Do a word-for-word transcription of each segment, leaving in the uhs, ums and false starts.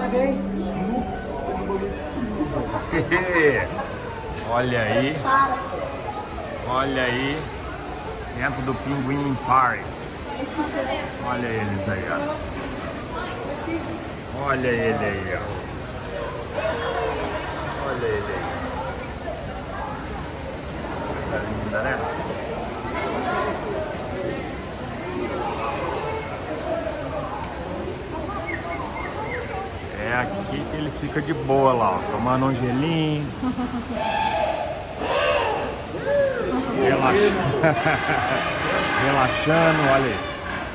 Olha aí. Olha aí. Dentro do Pinguim Park. Olha eles aí, ó. Olha ele aí, ó. Olha ele aí. Coisa linda, né? É aqui que eles ficam de boa lá, ó, tomando um gelinho. Relaxando. Relaxando, olha aí.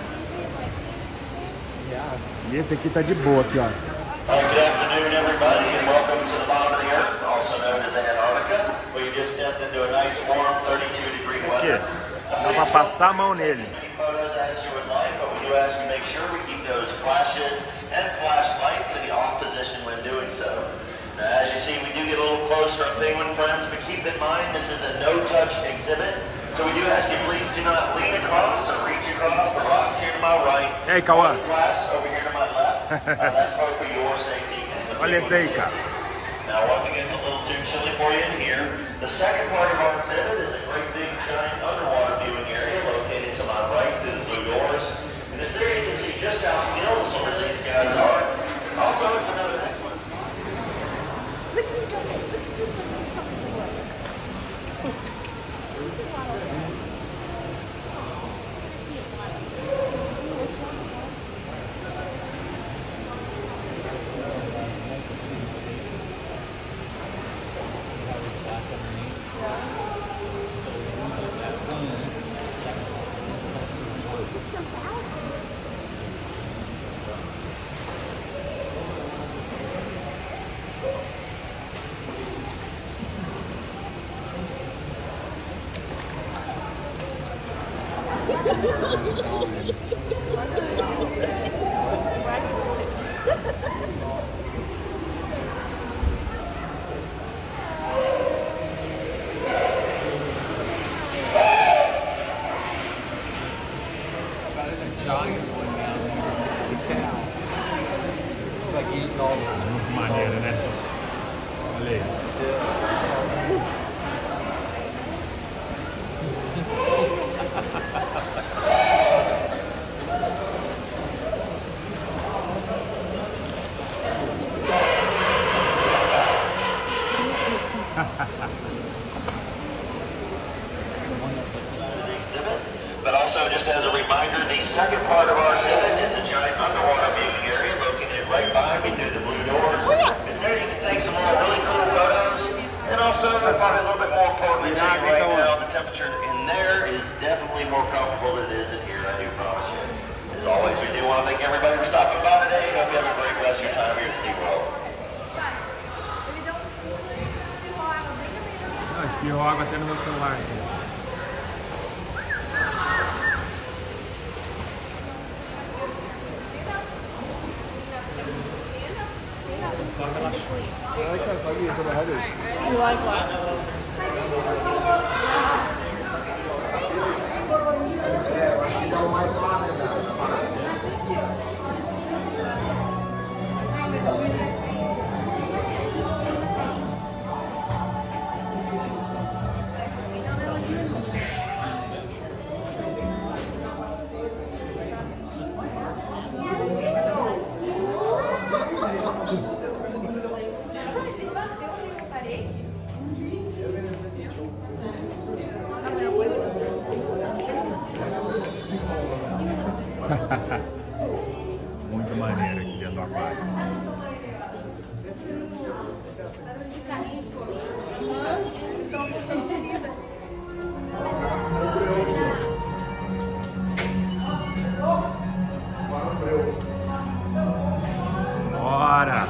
E esse aqui tá de boa aqui, ó. Good afternoon, everybody, and welcome to the bottom of the earth, also known as Antarctica. We just stepped into a nice warm thirty-two degree weather. Dá pra passar a mão nele. Photos as you would like, but we do ask you to make sure we keep those flashes and flashlights in the off position when doing so. Now, as you see, we do get a little closer up penguin friends, but keep in mind this is a no-touch exhibit. So we do ask you, please do not lean across or reach across the rocks here to my right. Hey, Kawan. Glass over here to my left. Uh, that's both for your safety. Olha esse daí, cara. Now, once again, it's a little too chilly for you in here. The second part of our exhibit is a great big giant underwater viewing area located to my right through the blue doors. And this there you can see just how skilled some of these guys are. Also, it's another excellent. Muito maneiro, né? Olha aí. But also, just as a reminder, the second part of our exhibit is a giant underwater viewing area located right behind me through the blue doors. Is there you can take some more really cool photos. And also, probably a little bit more importantly to you right now, the temperature in there is definitely more comfortable than it is in here, I do promise you. As always, we do want to thank everybody for stopping by today. Hope you have a great rest of your time here at SeaWorld. Ah, espirrou água até no meu celular. Só relaxar. You like what? Muito maneiro aqui dentro do aquário. Bora!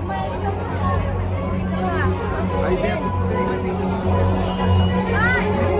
Aí dentro. Ai!